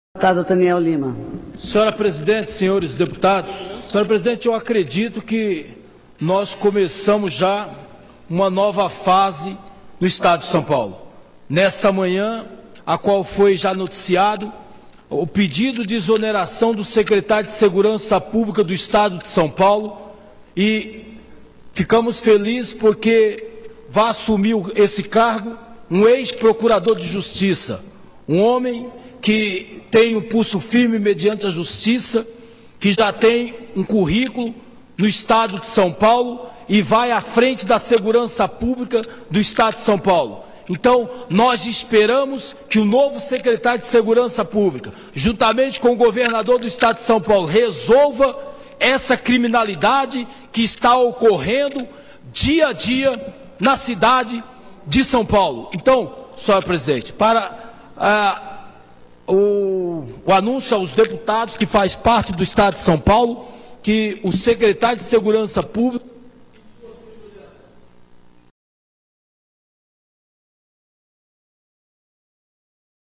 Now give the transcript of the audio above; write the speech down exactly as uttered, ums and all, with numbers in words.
Deputado Daniel Lima. Senhora Presidente, senhores deputados, senhora Presidente, eu acredito que nós começamos já uma nova fase no Estado de São Paulo. Nessa manhã, a qual foi já noticiado o pedido de exoneração do secretário de Segurança Pública do Estado de São Paulo, e ficamos felizes porque vai assumir esse cargo um ex-procurador de Justiça, um homem que tem um pulso firme mediante a Justiça, que já tem um currículo no Estado de São Paulo e vai à frente da segurança pública do Estado de São Paulo. Então, nós esperamos que o novo secretário de Segurança Pública, juntamente com o governador do Estado de São Paulo, resolva essa criminalidade que está ocorrendo dia a dia na cidade de São Paulo. Então, senhora Presidente, para ah, o, o anúncio aos deputados que faz parte do Estado de São Paulo, que o secretário de Segurança Pública